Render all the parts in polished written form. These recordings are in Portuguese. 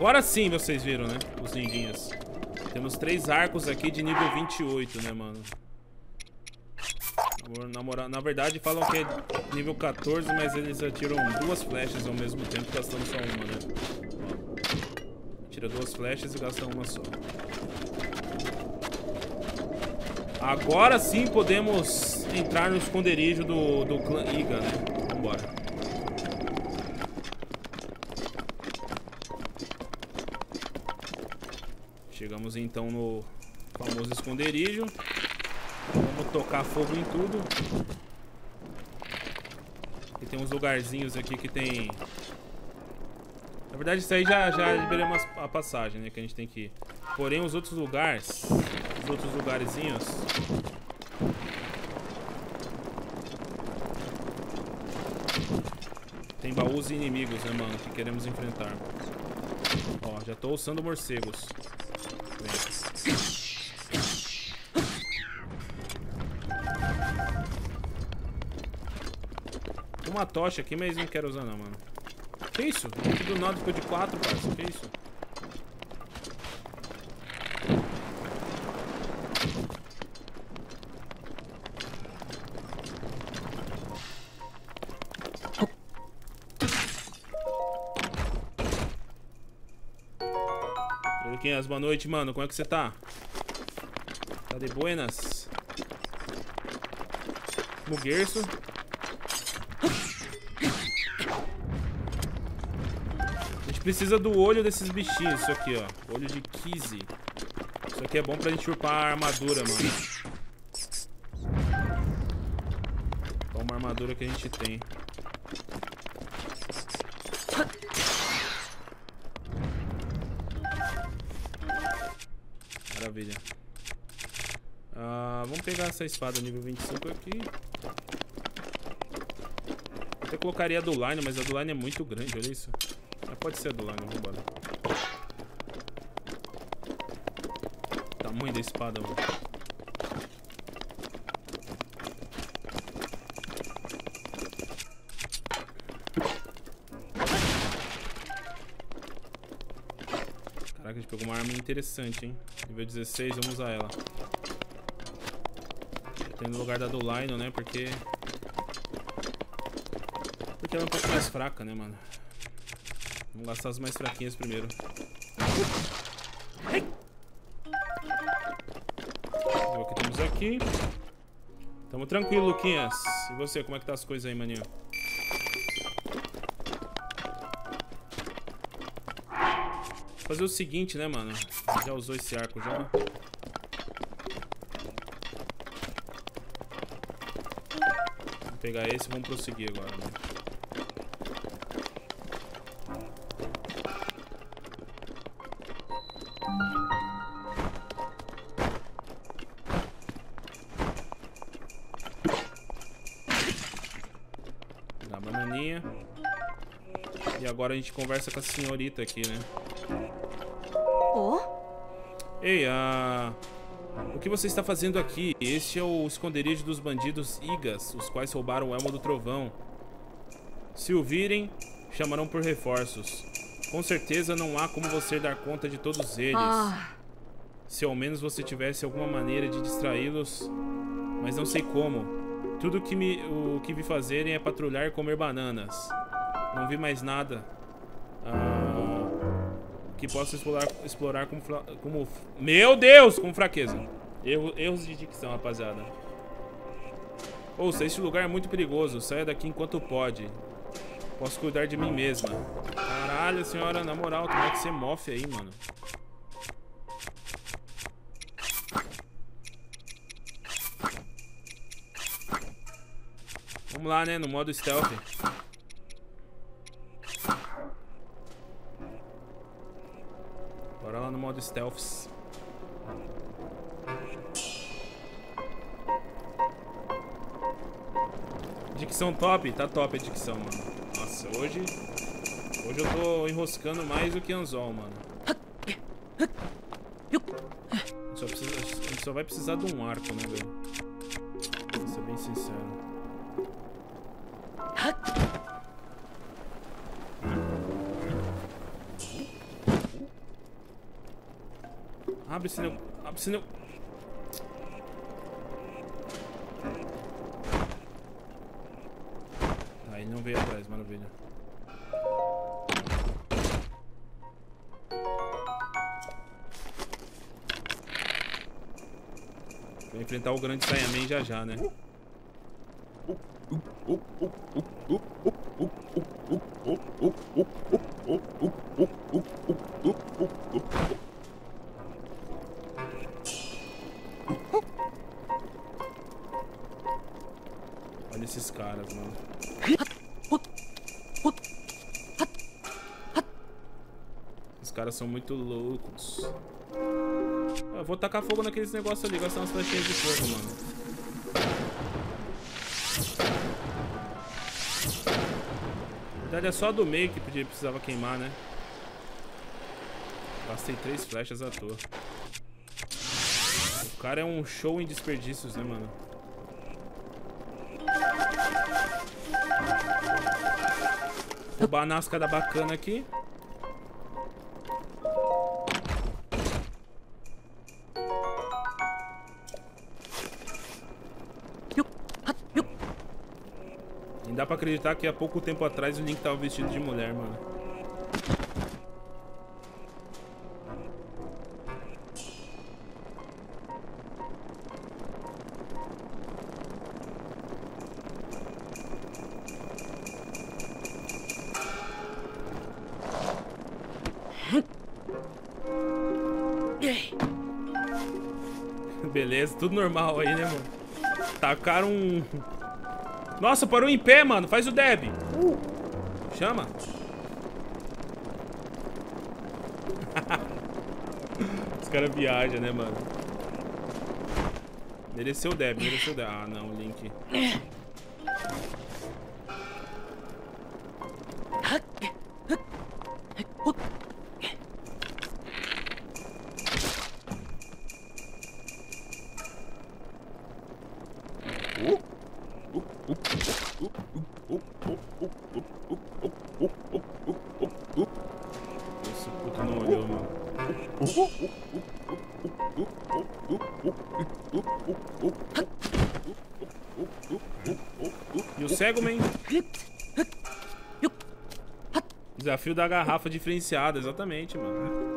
Agora sim vocês viram, né? Os ninjinhas. Temos 3 arcos aqui de nível 28, né, mano? Na verdade falam que é nível 14, mas eles atiram 2 flechas ao mesmo tempo, gastando só uma, né? Tira 2 flechas e gasta uma só. Agora sim podemos entrar no esconderijo do clã Iga, né? Vambora. Chegamos então no famoso esconderijo. Vamos tocar fogo em tudo. E tem uns lugarzinhos aqui que tem... Na verdade isso aí já liberamos a passagem, né? Que a gente tem que ir. Porém os outros lugares... Os outros lugarzinhos... Tem baús e inimigos, né, mano? Que queremos enfrentar. Ó, já tô usando morcegos. Tem uma tocha aqui, mas não quero usar não, mano. Que isso? Aqui do nada ficou de 4, parça. Que isso? Luquinhas, boa noite, mano. Como é que você tá? Tá de buenas? Muguerço. A gente precisa do olho desses bichinhos, isso aqui, ó. Olho de Kizzy. Isso aqui é bom pra gente upar a armadura, mano. Upar uma armadura que a gente tem. Maravilha. Vamos pegar essa espada nível 25 aqui. Eu colocaria a do Line, mas a do Line é muito grande, olha isso. Pode ser a do Line, vamos embora. Tamanho da espada, mano. Caraca, a gente pegou uma arma interessante, hein? Nível 16, vamos usar ela. Tem no lugar da do Line, né? Porque ela é um pouco mais fraca, né, mano? Vamos gastar as mais fraquinhas primeiro. O que temos aqui? Tamo tranquilo, Luquinhas. E você, como é que tá as coisas aí, maninho? Vou fazer o seguinte, né, mano? Já usou esse arco já? Vamos pegar esse e vamos prosseguir agora, né? Pegar a bananinha. E agora a gente conversa com a senhorita aqui, né? Oh? Ei, o que você está fazendo aqui? Este é o esconderijo dos bandidos Igas, os quais roubaram o Elmo do Trovão. Se o virem, chamarão por reforços. Com certeza não há como você dar conta de todos eles. Se ao menos você tivesse alguma maneira de distraí-los, mas não sei como. Tudo o que vi fazerem é patrulhar e comer bananas. Não vi mais nada que possa explorar como... Meu Deus! Com fraqueza. Erros de dicção, rapaziada. Ouça, este lugar é muito perigoso. Saia daqui enquanto pode. Posso cuidar de mim mesma. Caralho, senhora, na moral, como é que você mofe aí, mano? Vamos lá, né, no modo stealth. Bora lá no modo stealth. Dicção top? Tá top a dicção, mano. Nossa, hoje eu tô enroscando mais do que anzol, mano. A gente só vai precisar de um arco, né, velho? Vou ser bem sincero. Abre esse negócio. Abre esse negócio. Tá, ele não veio atrás, maravilha. Vai enfrentar o grande Saiyaman já já, né? Olha esses caras, mano. Os caras são muito loucos. Eu vou tacar fogo naqueles negócios ali, gastar umas flechinhas de fogo, mano. Na verdade é só a do meio que precisava queimar, né? Gastei 3 flechas à toa. O cara é um show em desperdícios, né, mano? Roubar a Nascada bacana aqui. E dá pra acreditar que há pouco tempo atrás o Link tava vestido de mulher, mano. Beleza, tudo normal aí, né, mano? Tacaram um... Nossa, parou em pé, mano. Faz o dab. Chama. Os caras viajam, né, mano? Mereceu o dab, mereceu o dab. Ah, não, o Link. Esse puto não olhou, mano. E o cego, man? Desafio da garrafa diferenciada, exatamente, mano.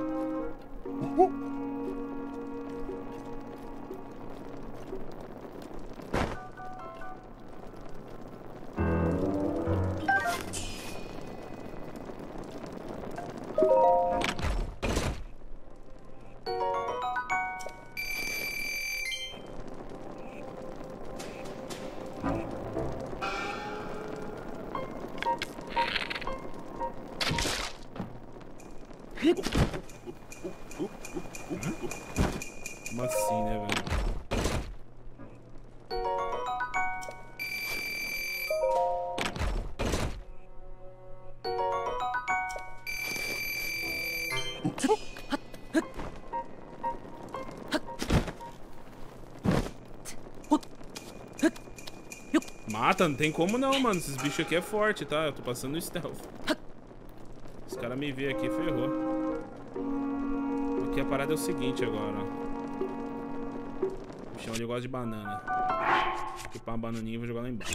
Como assim, né, velho? Mata, não tem como não, mano. Esses bichos aqui é forte, tá? Eu tô passando no stealth. Os caras me veem aqui, ferrou. Aqui a parada é o seguinte agora, ó. O bichão ali gosta de banana. Vou equipar uma bananinha e vou jogar lá embaixo.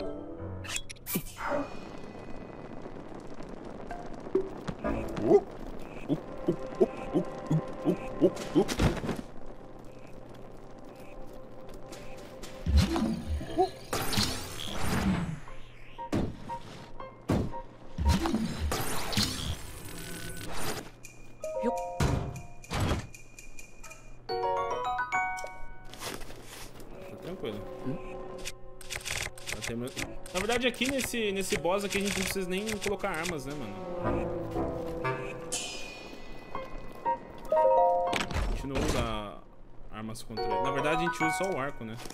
Tranquilo. Na verdade aqui nesse boss aqui a gente não precisa nem colocar armas, né, mano? A gente não usa armas contra ele. Na verdade a gente usa só o arco, né?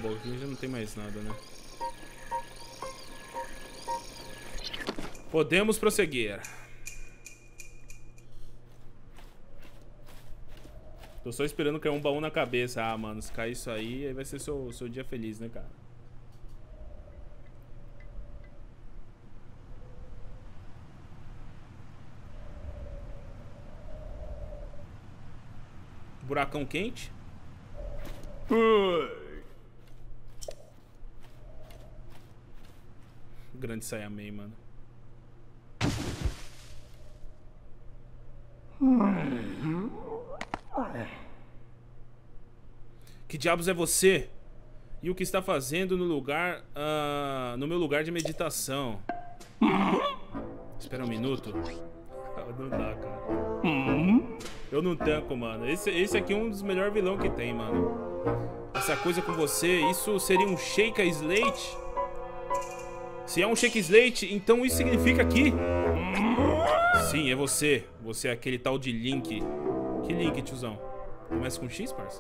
bom, aqui já não tem mais nada, né? Podemos prosseguir. Tô só esperando cair um baú na cabeça. Ah, mano, se cair isso aí vai ser seu dia feliz, né, cara? Buracão quente? Grande Saiyaman, mano. Que diabos é você? E o que está fazendo no lugar, no meu lugar de meditação? Espera um minuto. Não dá, cara. Eu não tanco, mano. Esse aqui é um dos melhores vilões que tem, mano. Essa coisa com você, isso seria um Sheikah Slate? Se é um Sheikah Slate, então isso significa que... Sim, é você. Você é aquele tal de Link. Que Link, tiozão? Começa com X, parça?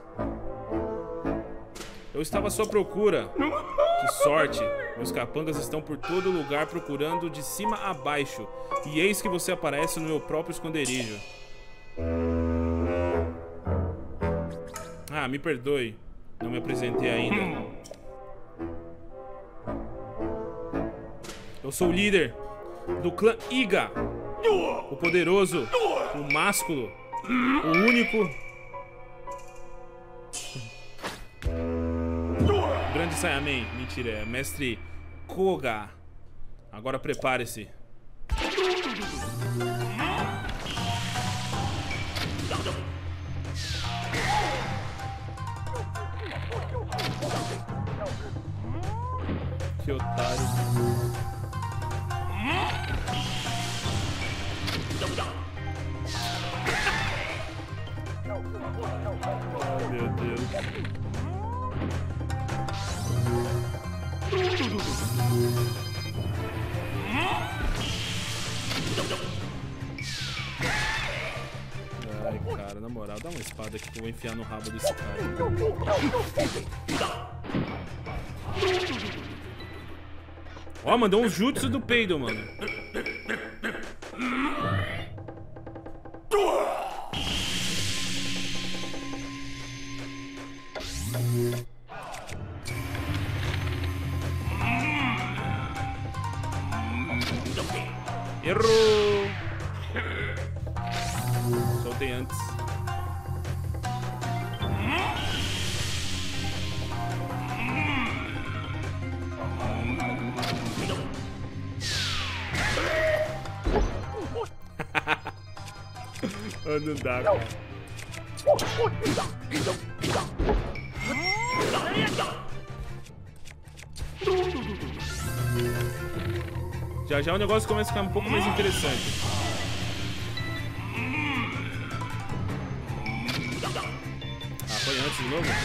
Eu estava à sua procura. Que sorte. Meus capangas estão por todo lugar procurando de cima a baixo. E eis que você aparece no meu próprio esconderijo. Ah, me perdoe. Não me apresentei ainda. Eu sou o líder do clã Iga. O poderoso, o másculo, o único... Grande Saiyaman. Mentira, é Mestre Koga. Agora prepare-se. Que otário. Oh, meu Deus. Ai, cara, na moral, dá uma espada aqui que eu vou enfiar no rabo desse cara. Ó, mandou um jutsu do peido, mano. Errou! Soltei antes. Oh, não dá, cara. Já o negócio começa a ficar um pouco mais interessante. Ah, foi antes de novo?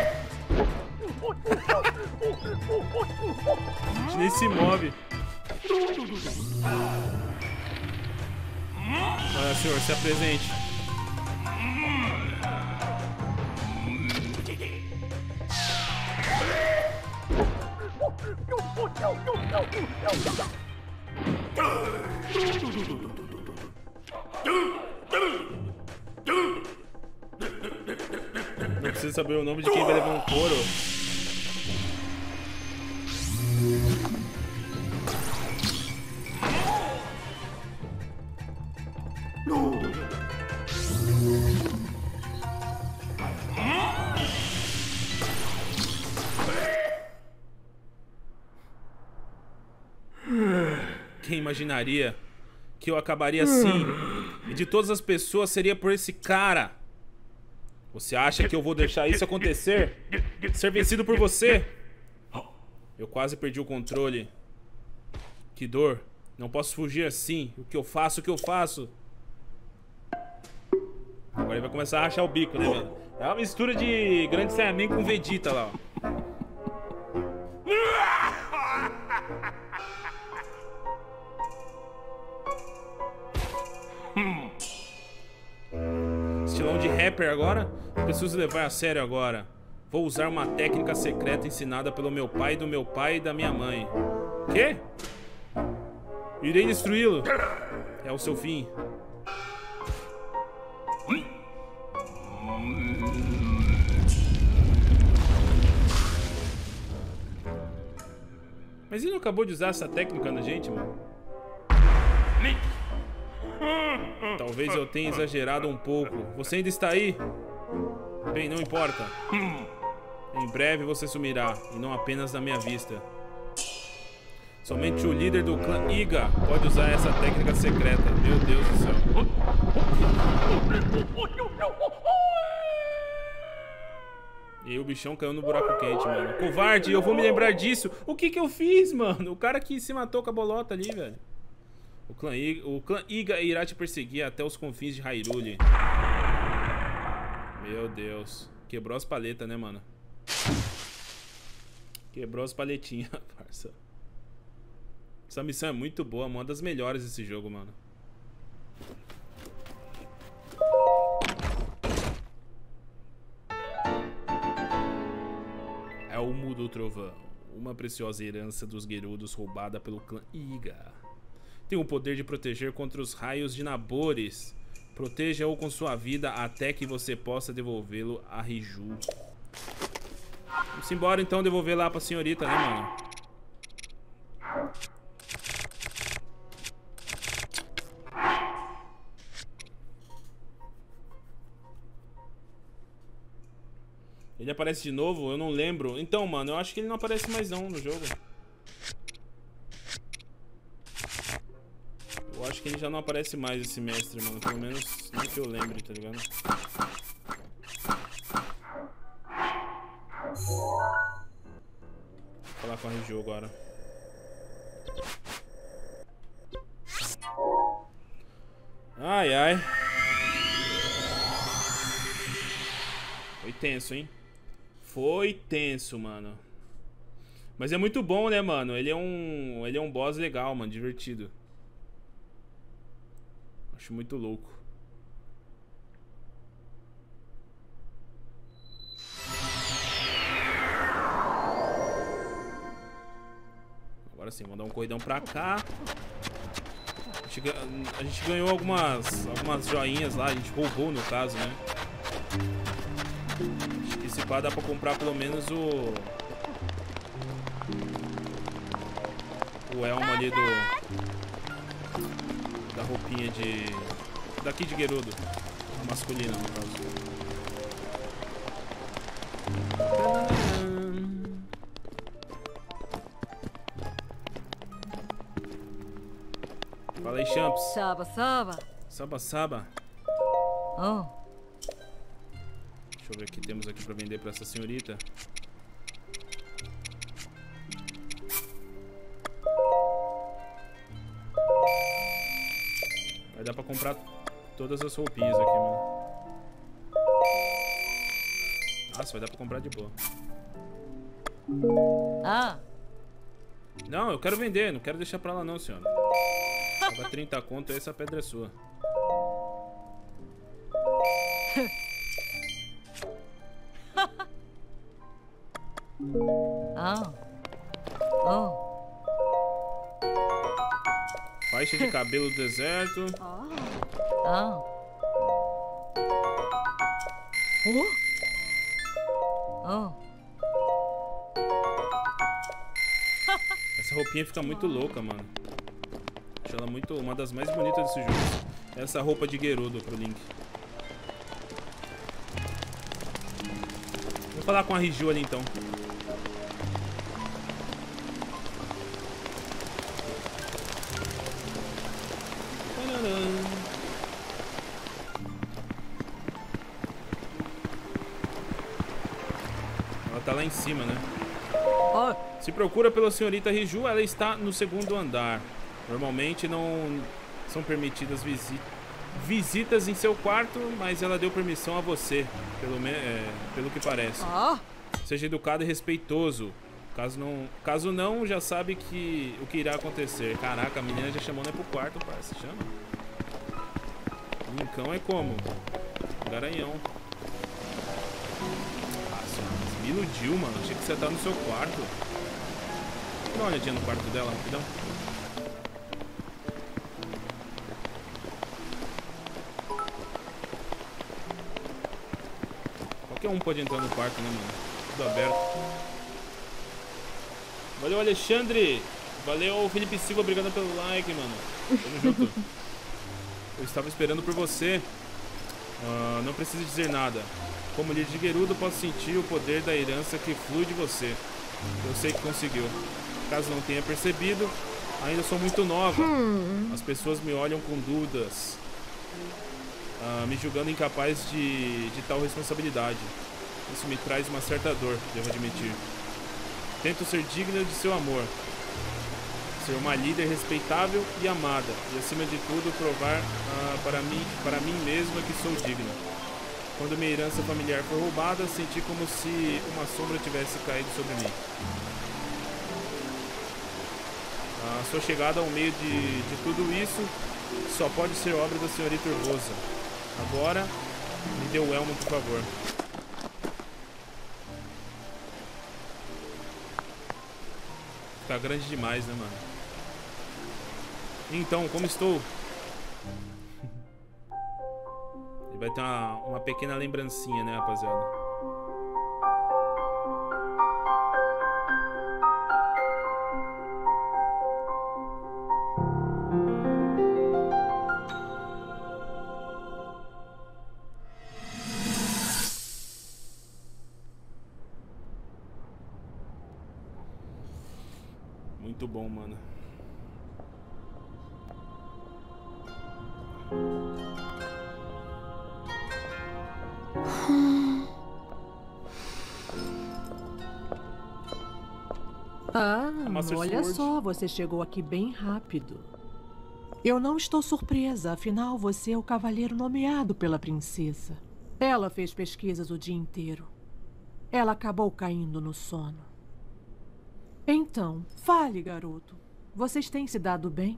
A gente nem se move. Olha, senhor, se apresente. Não precisa saber o nome de quem vai levar um couro. Quem imaginaria que eu acabaria assim? E de todas as pessoas seria por esse cara. Você acha que eu vou deixar isso acontecer? Ser vencido por você? Eu quase perdi o controle. Que dor. Não posso fugir assim. O que eu faço, o que eu faço? Agora ele vai começar a rachar o bico, né, mano? É uma mistura de Grande Saiyaman com Vegeta lá, ó. Estilão de rapper agora? Preciso levar a sério agora. Vou usar uma técnica secreta ensinada pelo meu pai, do meu pai e da minha mãe. Quê? Irei destruí-lo. É o seu fim. Mas ele não acabou de usar essa técnica na gente, mano? Talvez eu tenha exagerado um pouco. Você ainda está aí? Bem, não importa. Em breve você sumirá, e não apenas da minha vista. Somente o líder do clã Iga pode usar essa técnica secreta. Meu Deus do céu. E aí o bichão caiu no buraco quente, mano. Covarde, eu vou me lembrar disso. O que que eu fiz, mano? O cara que se matou com a bolota ali, velho. O clã Iga irá te perseguir até os confins de Hyrule. Meu Deus. Quebrou as paletas, né, mano? Quebrou as paletinhas, parça. Essa missão é muito boa, uma das melhores desse jogo, mano. Elmo do Trovão. Uma preciosa herança dos Gerudos roubada pelo clã Iga. Tem o poder de proteger contra os raios de Nabores. Proteja-o com sua vida até que você possa devolvê-lo a Riju. Vamos embora então devolver lá pra senhorita, né, mano? Ele aparece de novo? Eu não lembro. Então, mano, eu acho que ele não aparece mais não no jogo. Eu acho que ele já não aparece mais, esse mestre, mano. Pelo menos não que eu lembre, tá ligado? Vou falar com a Riju agora. Ai, ai. Foi tenso, hein? Foi tenso, mano. Mas é muito bom, né, mano? Ele é um boss legal, mano. Divertido. Acho muito louco. Agora sim, vamos dar um corridão pra cá. A gente ganhou algumas joinhas lá. A gente roubou, no caso, né? Acho que esse pá dá pra comprar pelo menos o elmo ali da roupinha daqui de Gerudo, masculina, no caso. Fala aí, Champs. Saba, saba. Saba, saba. Oh. Deixa eu ver o que temos aqui pra vender pra essa senhorita. Vai dar pra comprar todas as roupinhas aqui, mano. Nossa, vai dar pra comprar de boa. Ah. Não, eu quero vender, não quero deixar pra lá não, senhora. Paga 30 conto e essa pedra é sua. Oh. Oh. Faixa de cabelo do deserto. Oh. Oh. Oh. Essa roupinha fica muito louca, mano. Acho ela uma das mais bonitas desse jogo. Essa roupa de Gerudo pro Link. Vou falar com a Riju ali então. Ela tá lá em cima, né? Oh. Se procura pela senhorita Riju, ela está no segundo andar. Normalmente não são permitidas visitas em seu quarto, mas ela deu permissão a você, pelo que parece. Oh. Seja educado e respeitoso. Caso não, já sabe o que irá acontecer. Caraca, a menina já chamou, né, pro quarto, parça. Chama. Lincão é como? Garanhão. Ah, senhora. Me iludiu, mano. Achei que você tá no seu quarto. Dá uma olhadinha no quarto dela, rapidão. Qualquer um pode entrar no quarto, né, mano? Tudo aberto. Valeu, Alexandre. Valeu, Felipe Silva. Obrigado pelo like, mano. Tamo junto. Eu estava esperando por você. Não precisa dizer nada. Como líder de Gerudo, posso sentir o poder da herança que flui de você. Eu sei que conseguiu. Caso não tenha percebido, ainda sou muito nova. As pessoas me olham com dúvidas, me julgando incapaz de tal responsabilidade. Isso me traz uma certa dor, devo admitir. Tento ser digna de seu amor. Ser uma líder respeitável e amada. E acima de tudo, provar para mim mesma que sou digna. Quando minha herança familiar foi roubada, senti como se uma sombra tivesse caído sobre mim. Sua chegada ao meio de tudo isso só pode ser obra da senhorita Urbosa. Agora, me dê o elmo, por favor. Tá grande demais, né, mano? Então, como estou? E vai ter uma pequena lembrancinha, né, rapaziada? Muito bom, mano. Olha só, você chegou aqui bem rápido. Eu não estou surpresa, afinal você é o cavaleiro nomeado pela princesa. Ela fez pesquisas o dia inteiro. Ela acabou caindo no sono. Então, fale, garoto. Vocês têm se dado bem?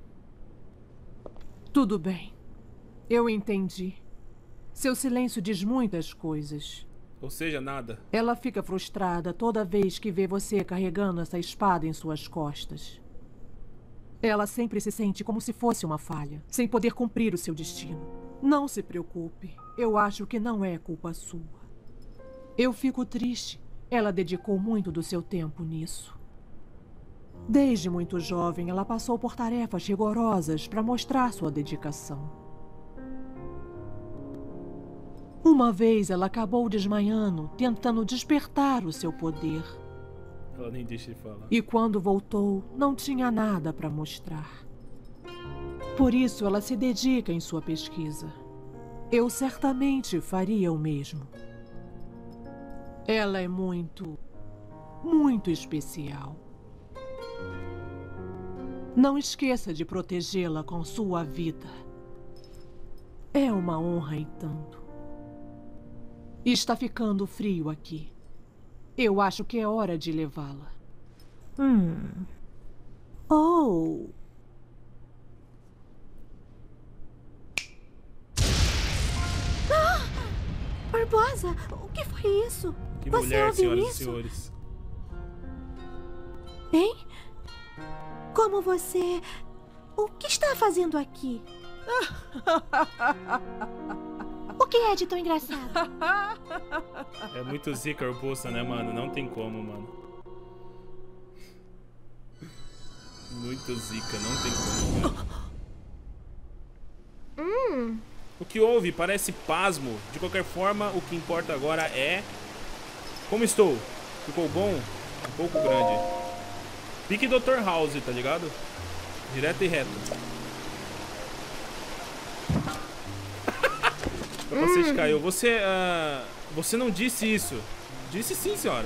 Tudo bem. Eu entendi. Seu silêncio diz muitas coisas. Ou seja, nada. Ela fica frustrada toda vez que vê você carregando essa espada em suas costas. Ela sempre se sente como se fosse uma falha, sem poder cumprir o seu destino. Não se preocupe. Eu acho que não é culpa sua. Eu fico triste. Ela dedicou muito do seu tempo nisso. Desde muito jovem, ela passou por tarefas rigorosas para mostrar sua dedicação. Uma vez ela acabou desmaiando, tentando despertar o seu poder. Ela nem deixa de falar. E quando voltou, não tinha nada para mostrar. Por isso ela se dedica em sua pesquisa. Eu certamente faria o mesmo. Ela é muito especial. Não esqueça de protegê-la com sua vida. É uma honra e tanto. Está ficando frio aqui. Eu acho que é hora de levá-la. Oh! Urbosa, o que foi isso? Que Você mulher, ouviu senhoras e isso? senhores. Hein? Como você... O que está fazendo aqui? O que é de tão engraçado? É muito zica Urbosa, né, mano? Não tem como, mano. Muito zica, não tem como, mano. O que houve? Parece pasmo. De qualquer forma, o que importa agora é... Como estou? Ficou bom? Um pouco grande. Pique Dr. House, tá ligado? Direto e reto. Você caiu. Você não disse isso. Disse sim, senhora.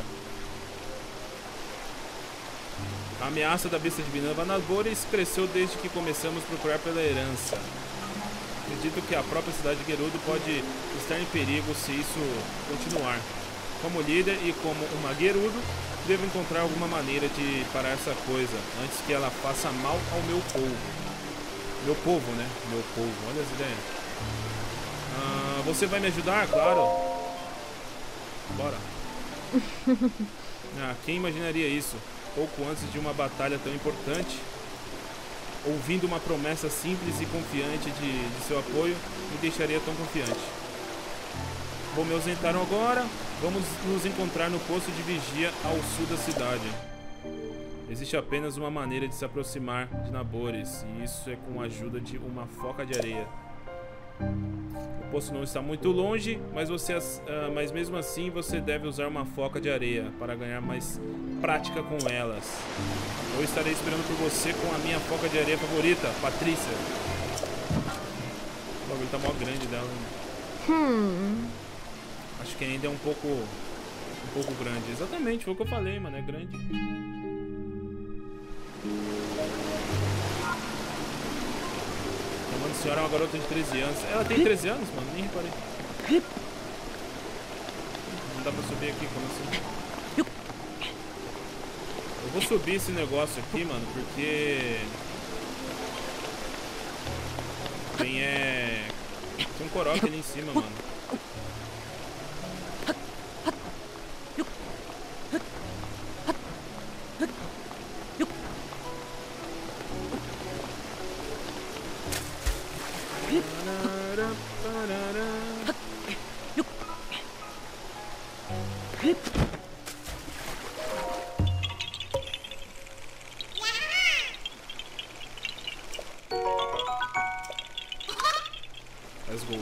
A ameaça da besta divina Vanadores cresceu desde que começamos a procurar pela herança. Acredito que a própria cidade de Gerudo pode estar em perigo se isso continuar. Como líder e como uma Gerudo, devo encontrar alguma maneira de parar essa coisa antes que ela faça mal ao meu povo. Meu povo, né? Meu povo. Olha as ideias. Você vai me ajudar? Claro. Bora. Ah, quem imaginaria isso? Pouco antes de uma batalha tão importante, ouvindo uma promessa simples e confiante de seu apoio, me deixaria tão confiante. Bom, me ausentaram agora. Vamos nos encontrar no posto de vigia ao sul da cidade. Existe apenas uma maneira de se aproximar de Nabores, e isso é com a ajuda de uma foca de areia. O posto não está muito longe, mas mesmo assim você deve usar uma foca de areia para ganhar mais prática com elas. Eu estarei esperando por você com a minha foca de areia favorita, Patrícia. O bagulho tá mó grande dela. Acho que ainda é um pouco grande. Exatamente, foi o que eu falei, mano. É grande. Chamando a senhora é uma garota de 13 anos. Ela tem 13 anos, mano? Nem reparei. Não dá pra subir aqui, como assim? Eu vou subir esse negócio aqui, mano, porque... Tem um coroque ali em cima, mano. Let's go.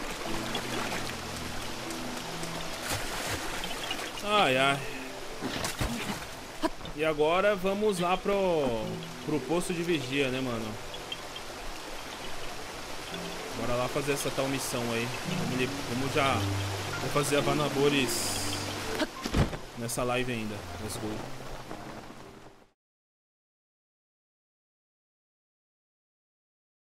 Ai, ai. E agora vamos lá pro posto de vigia, né, mano? Bora lá fazer essa tal missão aí. Vamos já... Vou fazer a Vanabores nessa live ainda. Let's go.